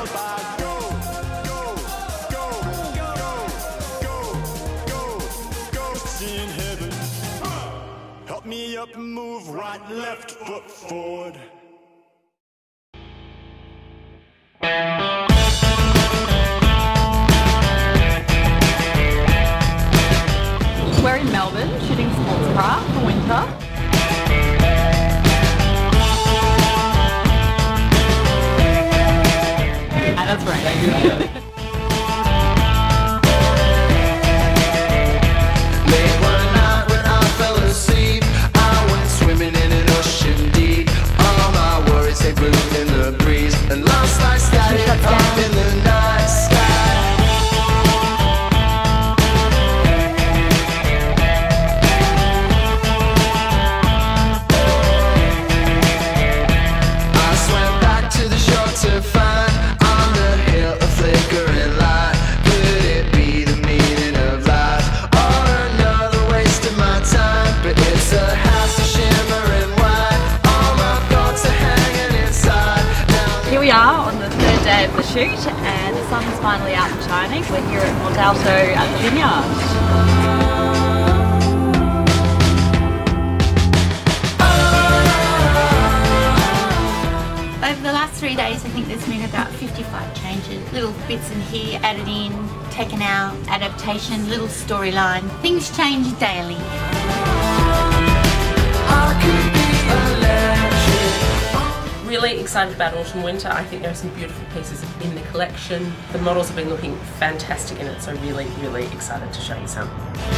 lullaby. Go, go, go, go, go, go, go. See in heaven. Help me up and move right, left foot forward. We're in Melbourne shooting sports car for winter. And it's raining. Late one night when I fell asleep, I went swimming in an ocean deep. All my worries they blew in the breeze, and lost like static up in the night sky. Here we are on the third day of the shoot and the sun's finally out and shining. We're here at Mont Alto at the vineyard. Over the last 3 days, I think there's been about 55 changes. Little bits in here, added in, taken out, adaptation, little storyline. Things change daily. Really excited about autumn winter. I think there are some beautiful pieces in the collection. The models have been looking fantastic in it, so really, really excited to show you some.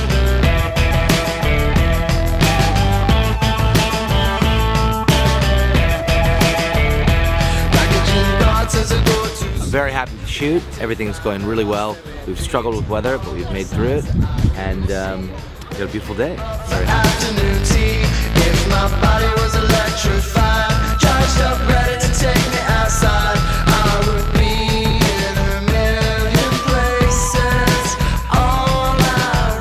I'm very happy to shoot. Everything's going really well. We've struggled with weather, but we've made through it, and we had a beautiful day. Very happy. Afternoon tea, if my body was electrified, charged up, ready to take me outside, I would be in a million places. All I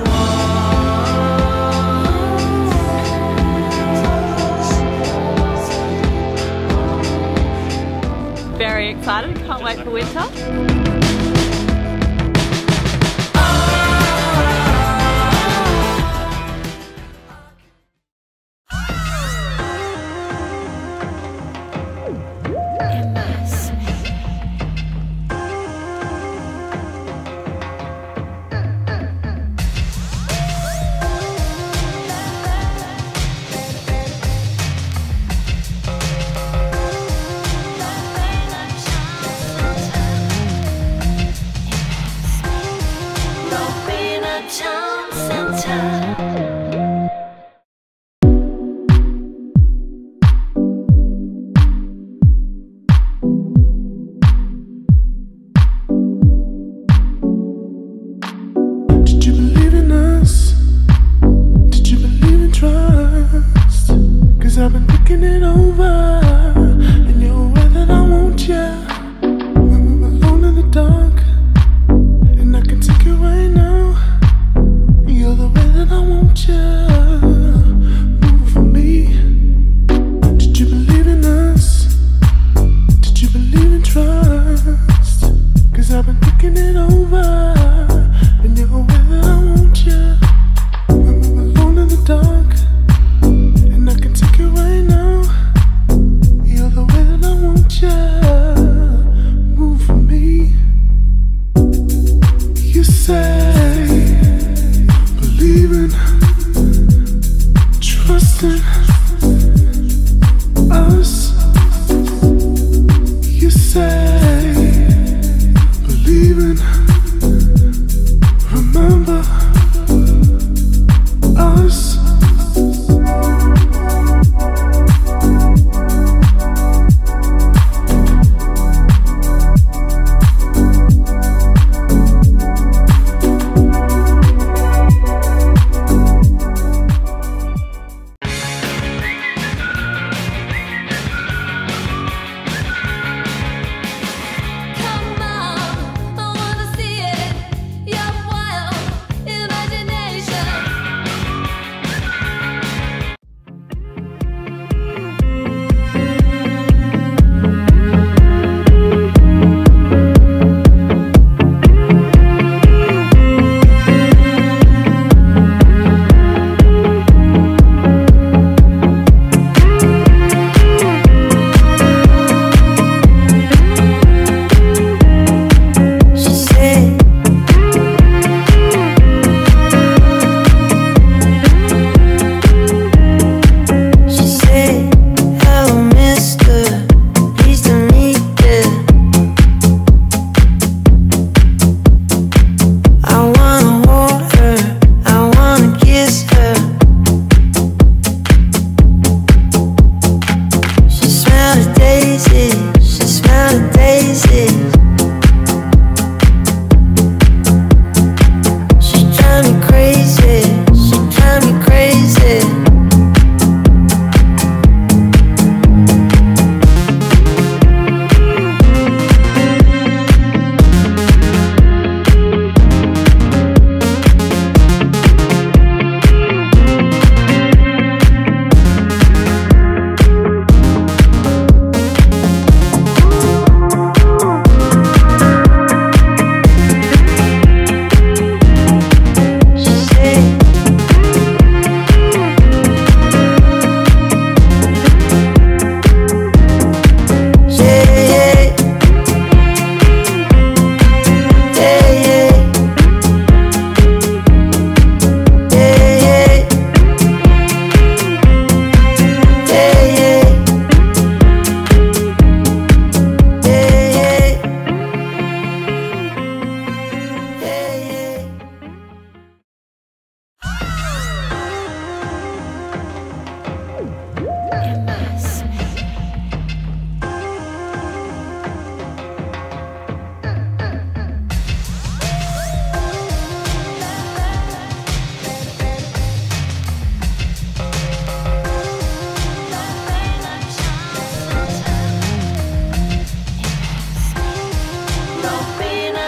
Very excited, can't wait for winter. Immerse me.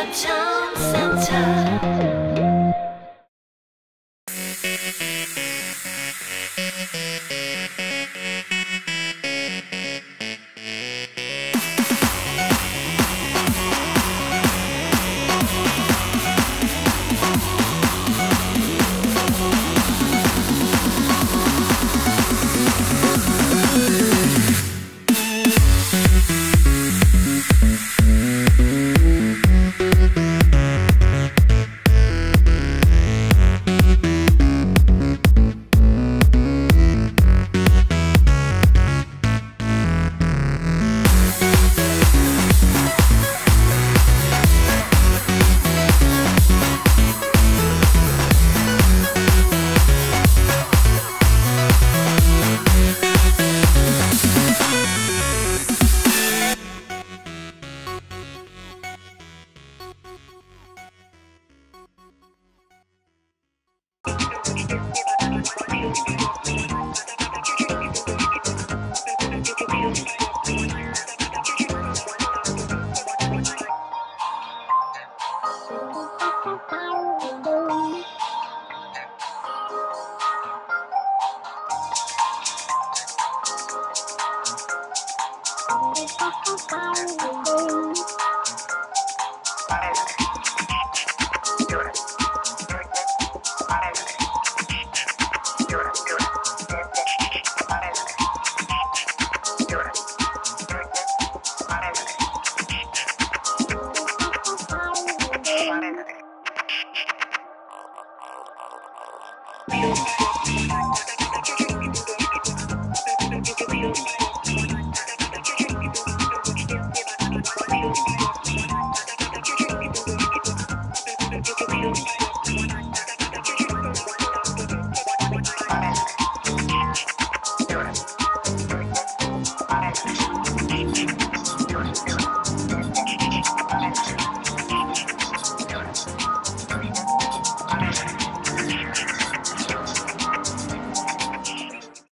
Town Centre.